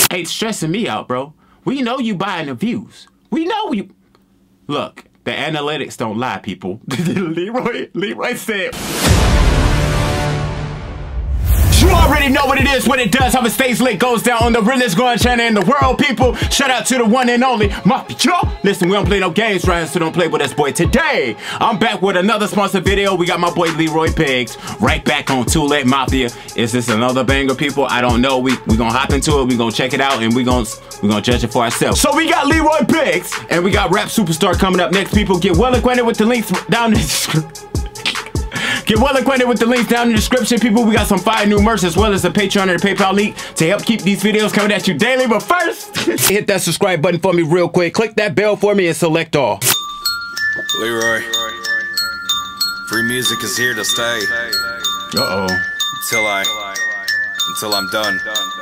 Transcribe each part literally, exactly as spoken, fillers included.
ain't stressing me out, bro. We know you buying the views. We know you. Look, the analytics don't lie, people. Leroy, Leroy said. You already know what it is, what it does, how it stays lit, goes down on the realest growing channel in the world, people. Shout out to the one and only Mafia. Listen, we don't play no games, right? So don't play with us, boy. Today, I'm back with another sponsored video. We got my boy Leroy Biggs right back on Too Late Mafia. Is this another banger, people? I don't know. We we gonna hop into it. We gonna check it out, and we gonna we gonna judge it for ourselves. So we got Leroy Biggs, and we got Rap Superstar coming up next. People, get well acquainted with the links down in the description. Get well acquainted with the links down in the description, people. We got some fire new merch as well as the Patreon and the PayPal link to help keep these videos coming at you daily. But first, hit that subscribe button for me real quick. Click that bell for me and select all. Leroy, free music is here to stay. Uh-oh. Until I, until I'm done.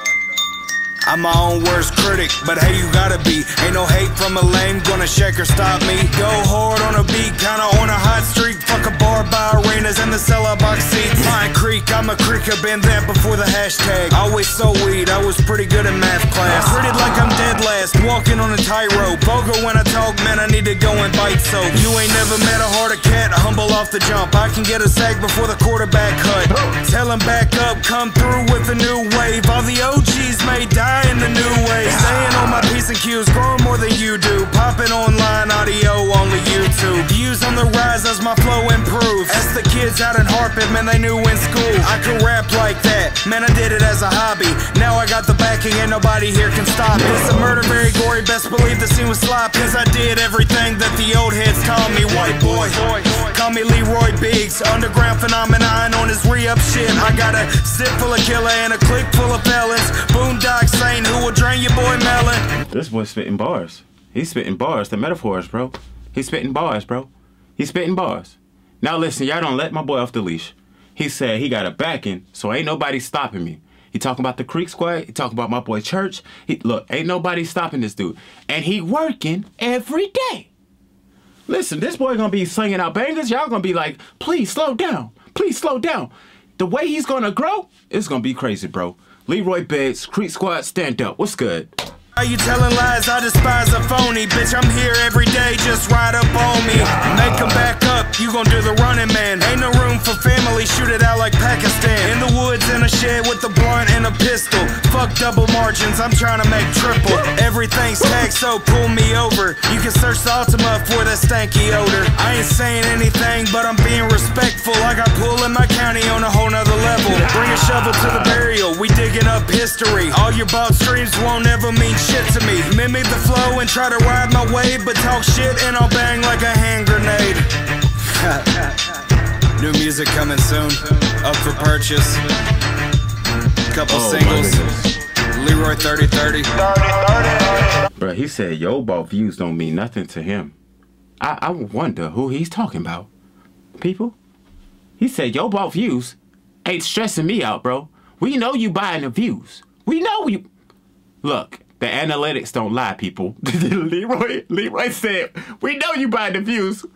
I'm my own worst critic, but hey, you gotta be. Ain't no hate from a lame, gonna shake or stop me. Go hard on a beat, kinda on a hot streak. Fuck a bar by arenas and the sellout box seats. Pine Creek, I'm a creeker, been that before the hashtag. Always so weed, I was pretty good in math class. Treated like I'm dead last, walking on a tightrope. Vulgar when I talk, man, I need to go and bite soap. You ain't never met a harder cat, humble off the jump. I can get a sack before the quarterback cut. Tell him back up, come through with a new wave. All the O Gs may die in the new way. Staying on my P's and Q's, growing more than you do. Popping online audio, only YouTube. Views on the rise as my flow improves. Ask the kids out in Harpeth, man, they knew in school I could rap like that. Man, I did it as a hobby. Now I got the backing and nobody here can stop it. It's a murder, very gory, best believe the scene was sloppy. Cause I did everything that the old heads called me. White boy, call me Leroy Biggs. Underground phenomenon on his re-up shit. I got a zip full of killer and a clique full of felons. Boondock saying who will drain your boy melon. This boy's spitting bars. He's spitting bars. The metaphors, bro. He's spitting bars, bro. He's spitting bars. Now listen, y'all don't let my boy off the leash. He said he got a backing, so ain't nobody stopping me. He talking about the Creek Squad. He talking about my boy Church. He, look, ain't nobody stopping this dude. And he working every day. Listen, this boy gonna be slinging out bangers. Y'all gonna be like, please slow down. Please slow down. The way he's gonna grow, it's gonna be crazy, bro. Leroy Biggs, Creek Squad, stand up. What's good? Are you telling lies? I despise a phony. Bitch, I'm here every day, just ride up on me. Make them back up, you gon' do the running man. Ain't no room for family, shoot it out like Pakistan. In the woods, in a shed with a blunt and a pistol. Fuck double margins, I'm trying to make triple. Everything's taxed, so pull me over. You can search the Ultima for that stanky odor. I ain't saying anything, but I'm being respectful. I got pool in my county on a whole nother level. Bring a shovel to the burial, we digging up history. All your bought streams won't ever mean shit to me. Mimic the flow and try to ride my wave, but talk shit and I'll bang like a hand grenade. New music coming soon, up for purchase. Couple oh, singles. Leroy thirty thirty. Bro, he said yo ball views don't mean nothing to him. I, I wonder who he's talking about. People? He said yo ball views ain't stressing me out, bro. We know you buying the views. We know you. Look, the analytics don't lie, people. Leroy, Leroy said, we know you buying the views.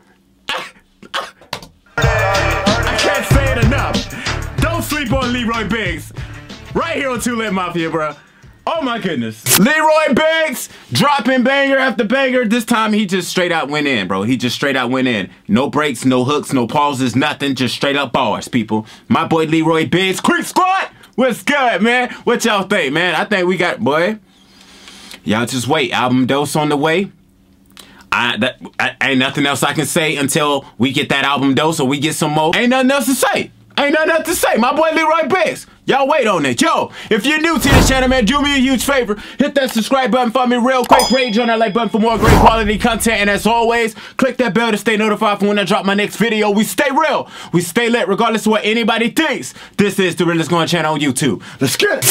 I can't say it enough. Don't sleep on Leroy Biggs. Right here on Too Late Mafia, bro. Oh my goodness. Leroy Biggs dropping banger after banger. This time he just straight out went in, bro. He just straight out went in. No breaks, no hooks, no pauses, nothing. Just straight up bars, people. My boy Leroy Biggs, Creek Squad. What's good, man? What y'all think, man? I think we got, boy. Y'all just wait. Album dose on the way. I, that, I ain't nothing else I can say until we get that album dose or we get some more. Ain't nothing else to say. Ain't nothing else to say. My boy Leroy Biggs. Y'all wait on it. Yo, if you're new to this channel, man, do me a huge favor. Hit that subscribe button for me real quick. Rage on that like button for more great quality content. And as always, click that bell to stay notified for when I drop my next video. We stay real. We stay lit regardless of what anybody thinks. This is the realest going channel on YouTube. Let's get it.